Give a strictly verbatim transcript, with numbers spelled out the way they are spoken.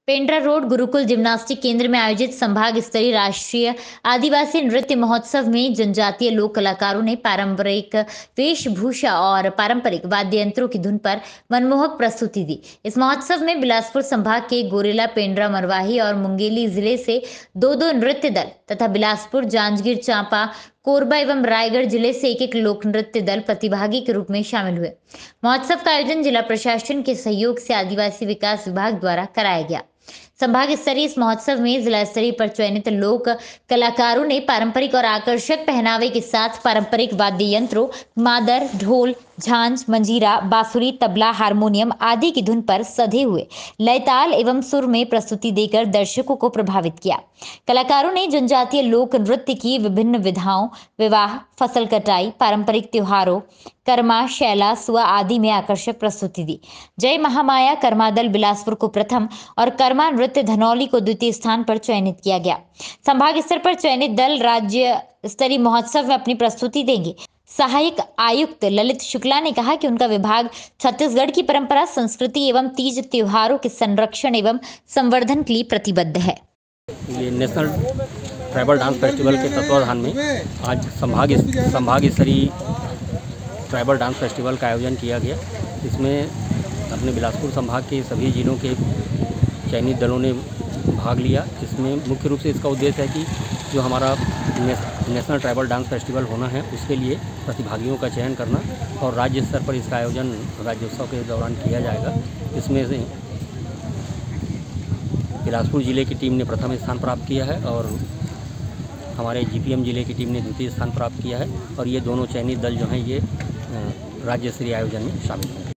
Pendra road Gurukul gymnastic केंद्र में आयोजित संभाग स्तरीय राष्ट्रीय आदिवासी नृत्य महोत्सव में जनजातीय लोक कलाकारों ने पारंपरिक वेशभूषा और पारंपरिक वाद्य यंत्रों की धुन पर मनमोहक प्रस्तुति दी। इस महोत्सव में बिलासपुर संभाग के गोरेला, पेंड्रा, मरवाही और मुंगेली जिले से दो दो नृत्य दल तथा बिलासपुर, जांजगीर चांपा, कोरबा एवं रायगढ़ जिले से एक एक लोक नृत्य दल प्रतिभागी के रूप में शामिल हुए। महोत्सव का आयोजन जिला प्रशासन के सहयोग से आदिवासी विकास विभाग द्वारा कराया गया। संभाग स्तरीय इस महोत्सव में जिला स्तरीय पर चयनित लोक कलाकारों ने पारंपरिक और आकर्षक पहनावे के साथ पारंपरिक वाद्य यंत्रों मादर, ढोल, झांझ, मंजीरा, बांसुरी, तबला, हारमोनियम आदि की धुन पर सधे हुए लय, ताल एवं सुर में प्रस्तुति देकर दर्शकों को प्रभावित किया। कलाकारों ने जनजातीय लोक नृत्य की विभिन्न विधाओं, विवाह, फसल कटाई, पारंपरिक त्योहारों, कर्मा, शैला, सुआ आदि में आकर्षक प्रस्तुति दी। जय महामाया कर्मा दल बिलासपुर को प्रथम और कर्मा नृत्य धनौली को द्वितीय स्थान पर चयनित किया गया। संभाग स्तर पर चयनित दल राज्य स्तरीय महोत्सव में अपनी प्रस्तुति देंगे। सहायक आयुक्त ललित शुक्ला ने कहा कि उनका विभाग छत्तीसगढ़ की परंपरा, संस्कृति एवं तीज त्योहारों के संरक्षण एवं संवर्धन के लिए प्रतिबद्ध है। ये नेशनल ट्राइबल डांस फेस्टिवल के तत्वावधान में आज संभाग संभाग स्तरीय ट्राइबल डांस फेस्टिवल का आयोजन किया गया। इसमें अपने बिलासपुर संभाग के सभी जिलों के चयनित दलों ने भाग लिया। इसमें मुख्य रूप से इसका उद्देश्य है कि जो हमारा नेशनल ट्राइबल डांस फेस्टिवल होना है उसके लिए प्रतिभागियों का चयन करना और राज्य स्तर पर इसका आयोजन राज्योत्सव के दौरान किया जाएगा। इसमें से बिलासपुर जिले की टीम ने प्रथम स्थान प्राप्त किया है और हमारे जीपीएम जिले की टीम ने द्वितीय स्थान प्राप्त किया है और ये दोनों चयनित दल जो हैं ये राज्य स्तरीय आयोजन में शामिल हैं।